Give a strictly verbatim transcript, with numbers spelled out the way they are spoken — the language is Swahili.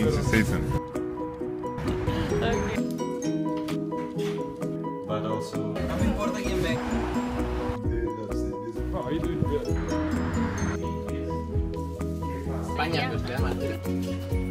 the season. Okay. But also... Kami importa yung back. Oh, you do good. Banyak terus dia mati.